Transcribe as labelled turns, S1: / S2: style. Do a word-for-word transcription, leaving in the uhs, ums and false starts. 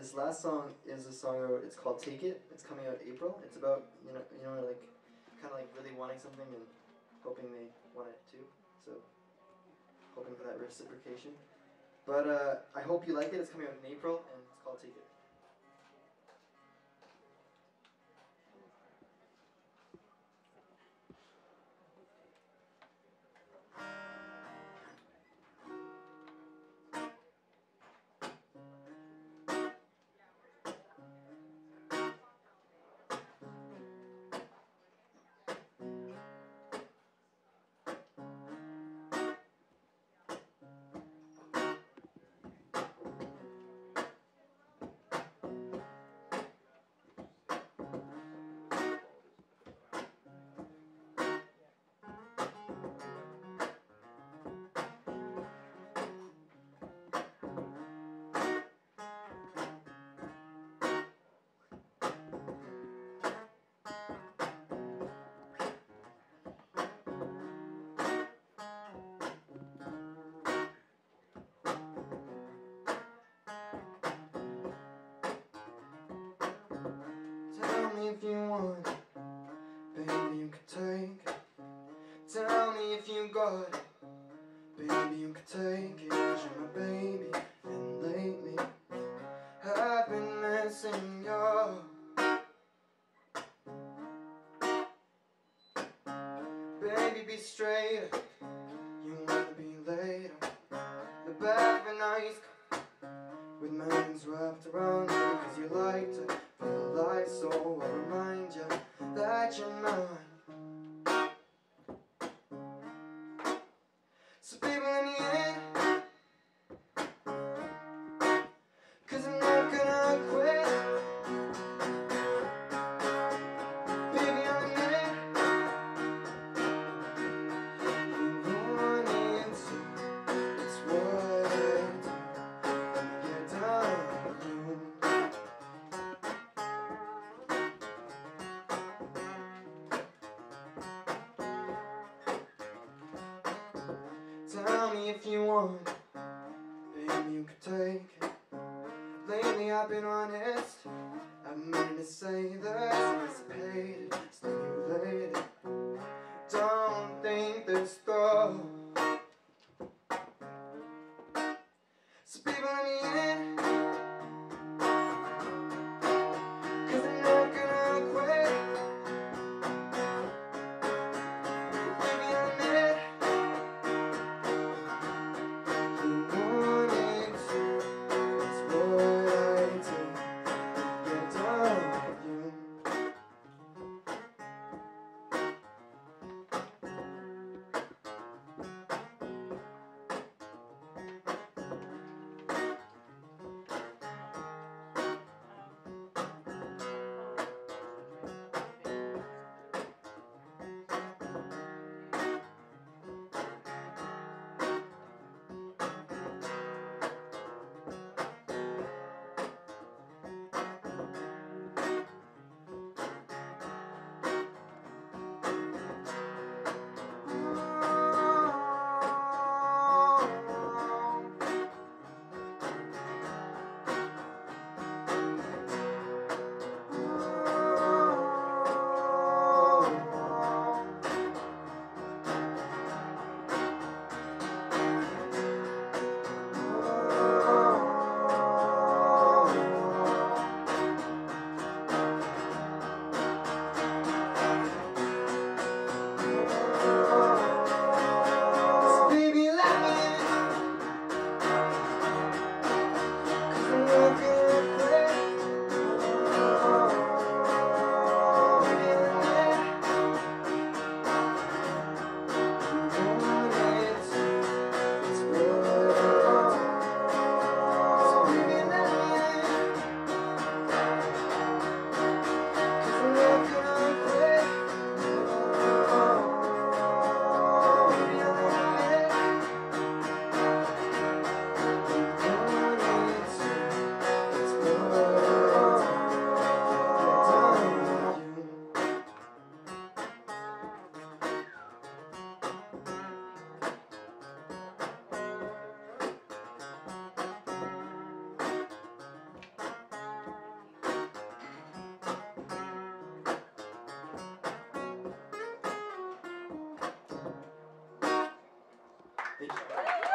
S1: this last song is a song I wrote. It's called "Take It." It's coming out April. It's about you know you know like kind of like really wanting something and hoping they want it too. So hoping for that reciprocation. But uh, I hope you like it. It's coming out in April, and it's called "Take It." Tell me if you want it, baby, you can take it. Tell me if you got it, baby, you can take it. 'Cause you're my baby, and lately I've been missing you. Baby, be straight, you wanna be later. The back of an ice cup with my hands wrapped around you, because you like to feel alive, so I'll remind you that you're mine. So baby, let me in, 'cause I'm not gonna quit. Baby, I'm in. You wanted to, it's what I do. Let me get down with you. Tell me if you want it, baby, you can take it. Lately I've been honest, I've meant to say that anticipated, stimulated. Don't think this through. So baby, let me in, 'cause I'm not gonna quit. Baby, I'm in. You wanted to, it's what I do. Get down with you. Good job.